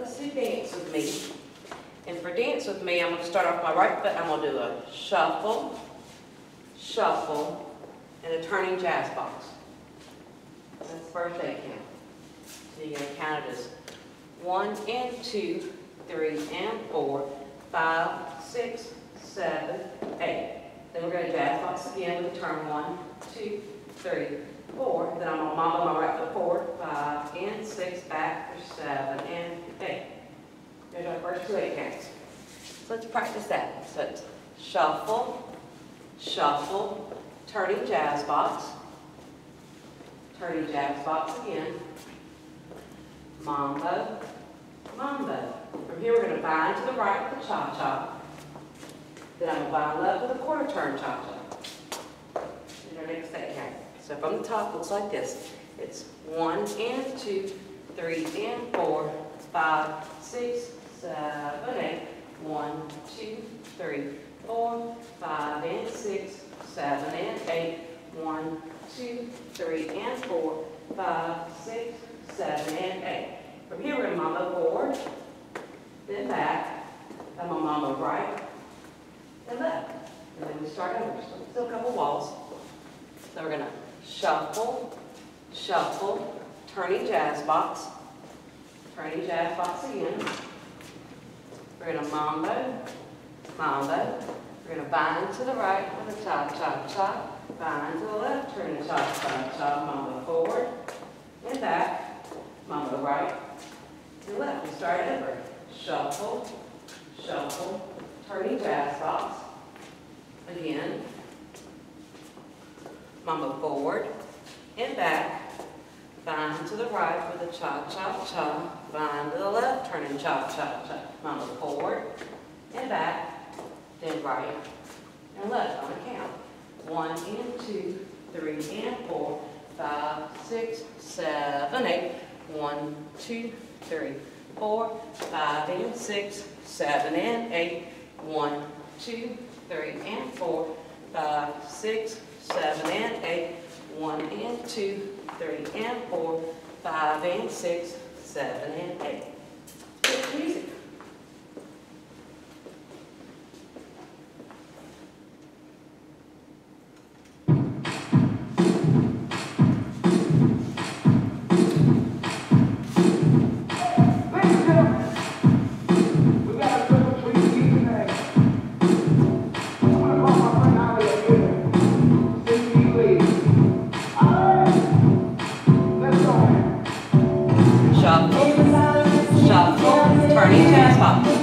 let's do dance with me. And for dance with me, I'm going to start off my right foot. I'm going to do a shuffle, shuffle, and a turning jazz box. That's the first 8 count. So you're going to count it as 1 and 2, 3 and 4, 5, 6, 7, 8. Then we're going to jazz box again with a turn 1, 2, 3, 4. Then I'm going to mambo my right foot forward, 5 and 6, back for 7 and 8. There's our first 2 8 counts. So let's practice that. So it's shuffle, shuffle, turning jazz box, turning jazz box again, mambo, mambo. From here we're going to bind to the right with a cha-cha. Then I'm going to bind left with a quarter turn cha-cha. And our next 8 count. So from the top, it looks like this. It's 1 and 2, 3 and 4, 5, 6, 7, 8. 1, 2, 3, 4, 5 and 6, 7 and 8. 1, 2, 3 and 4, 5, 6, 7 and 8. From here we're going to mambo forward, then back. I'm going to mambo right and left. And then we start over. So still a couple walls. So we're going to shuffle, shuffle, turning jazz box again. We're going to mambo, mambo. We're going to bind to the right with a cha-cha-cha, bind to the left, turn the cha-cha-cha, mambo forward and back, mambo right and left. We start over. Shuffle, shuffle, turning jazz box again. Mambo forward and back, bind to the right with a cha-cha-cha, bind to the left, turning cha-cha-cha, mambo forward and back, then right and left on a count. 1 and 2, 3 and 4, 5, 6, 7, 8. 1, 2, 3, 4, 5 and 6, 7 and 8. 1, 2, 3 and 4, 5, 6, 7 and 8. 1 and 2, 3 and 4, 5 and 6, 7 and 8. Good music. Shuffle, shuffle, turning jazz box.